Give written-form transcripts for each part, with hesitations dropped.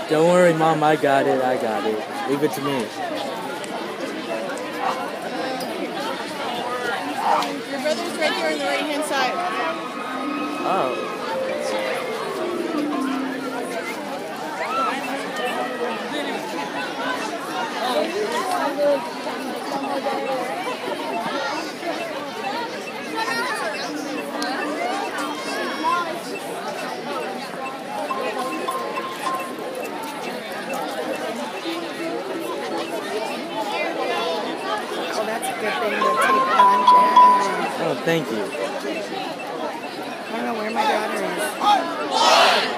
Don't worry, Mom, I got it. Leave it to me. Your brother's right there on the right-hand side. Oh. Oh, that's a good thing to take it on, Jack. Oh, thank you. I don't know where my daughter is.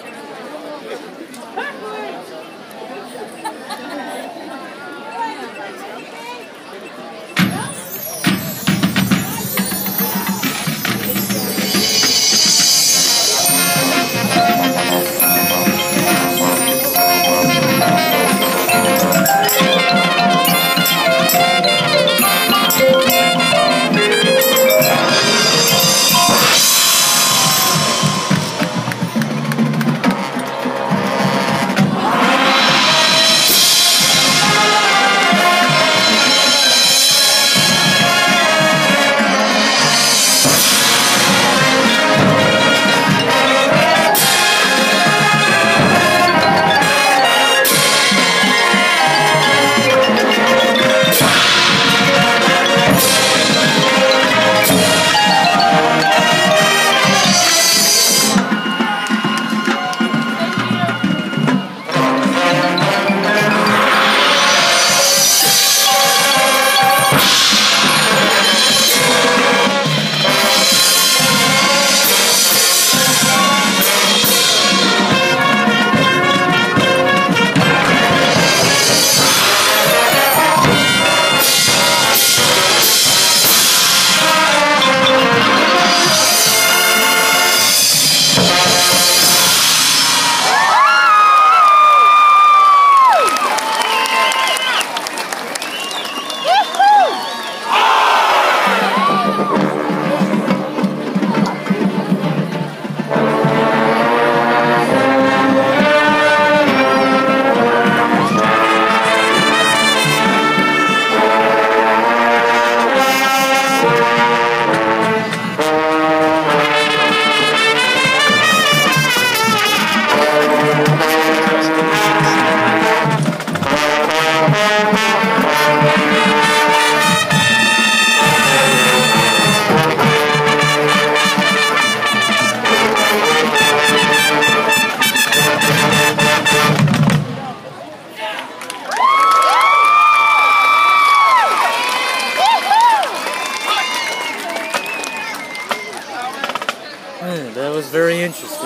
That was very interesting.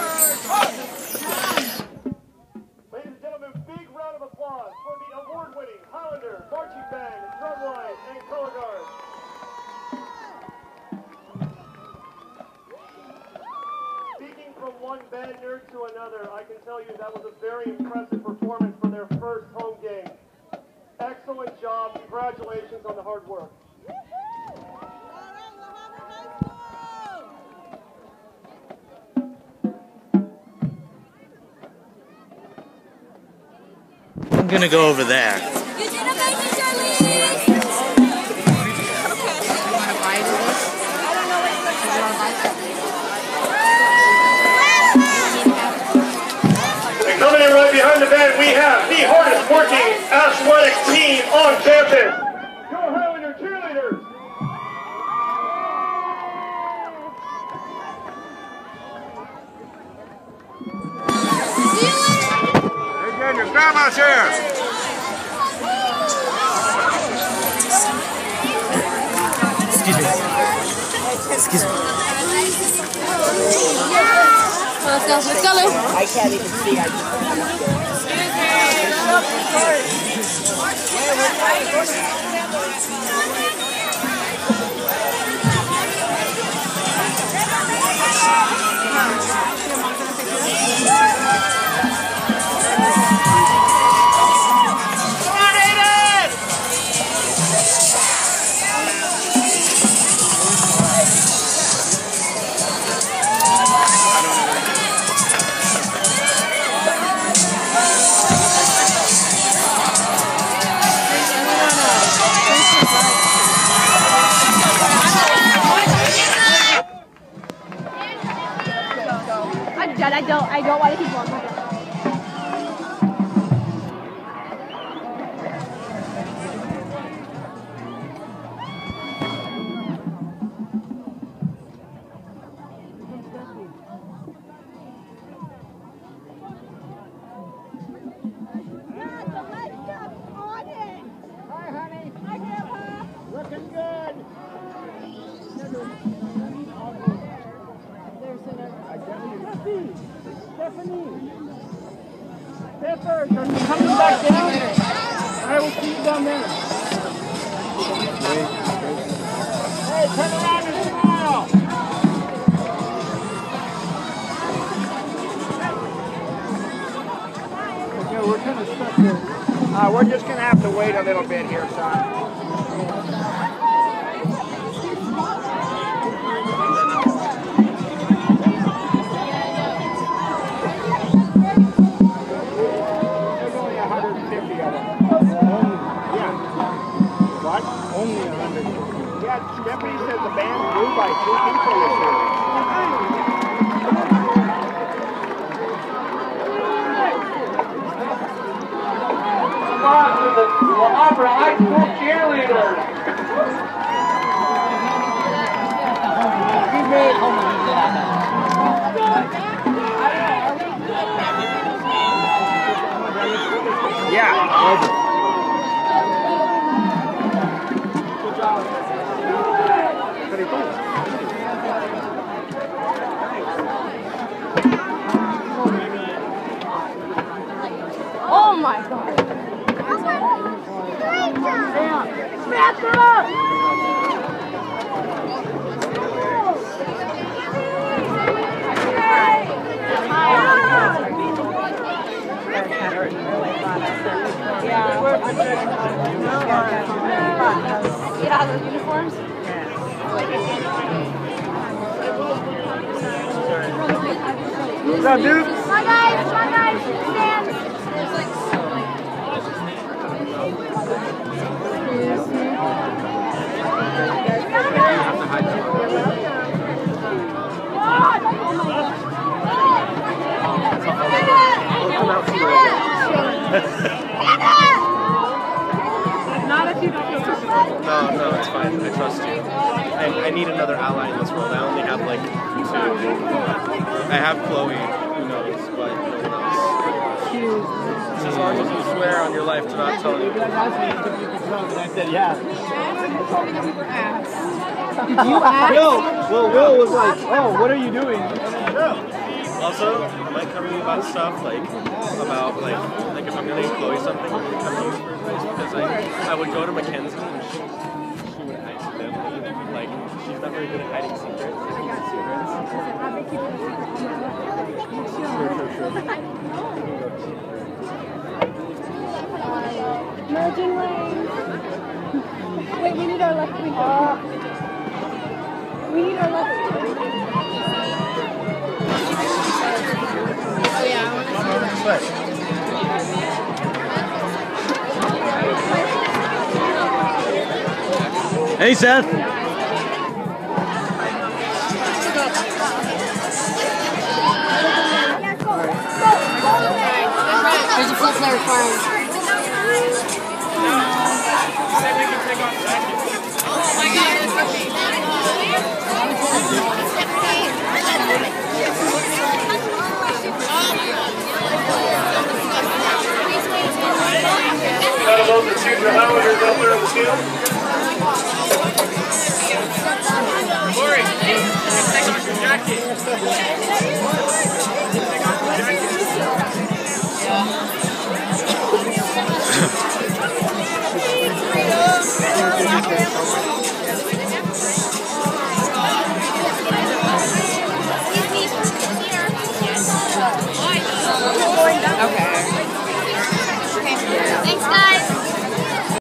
Ladies and gentlemen, big round of applause for the award-winning Highlander Marching Band, Drumline, and Color Guard. Speaking from one band nerd to another, I can tell you that was a very impressive performance for their first home game. Excellent job. Congratulations on the hard work. I'm gonna go over there. You did amazing, Charlie! And coming in right behind the band, we have the hardest working athletic team on campus. Your Highlander cheerleaders. Again, your grandma's here. Excuse me. Let's go, let's go. I can't even see. don't want to keep walking. Looking good. Stephanie. Pepper, are you coming back down? I will see you down there. Hey, turn around and smile. Okay, we're kind of stuck here. We're just going to have to wait a little bit here, son. Only 100. Yeah, Stephanie says the band grew by 2 people this year. Come on to the Habra High School cheerleaders. Yeah. Oh my God! Snap her up! Get out of those uniforms? What's up, dude? Come on, guys! Stand! Not if you don't feel comfortable. No, it's fine. I trust you. I need another ally in this world. I only have like 2. I have Chloe, who knows, but no one else. As long as you swear on your life to not tell anyone. I said, yeah. Did you ask? Will was like, oh, what are you doing? Also, I might come to you about stuff like if I'm gonna Chloe something, I'm gonna come to you for advice because I would go to Mackenzie and she would accidentally she's not very good at hiding secrets. Merging lanes. Wait, we need our left wing. We need our left wing. Oh yeah, I want to see that. Hey, Seth. There's a full player flying. Out of those are 2 Highlanders out there in the field. Corey, take off your jacket. Take off your jacket. Okay.